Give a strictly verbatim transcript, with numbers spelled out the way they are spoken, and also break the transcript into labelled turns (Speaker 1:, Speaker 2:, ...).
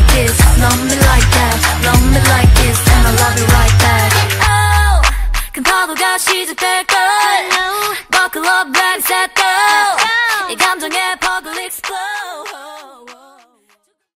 Speaker 1: like this, love me like that, love me like this, and I love you right back. Oh, 큰 파도가 시작될걸. Buckle up, ready, set, go. 이 감정에 퍽을 explode.